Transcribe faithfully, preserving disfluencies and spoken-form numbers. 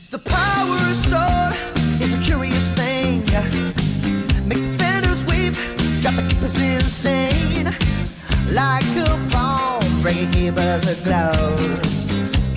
The power of sword is a curious thing. Make defenders weep, drop the keepers insane. Like a bomb, break keepers of gloves.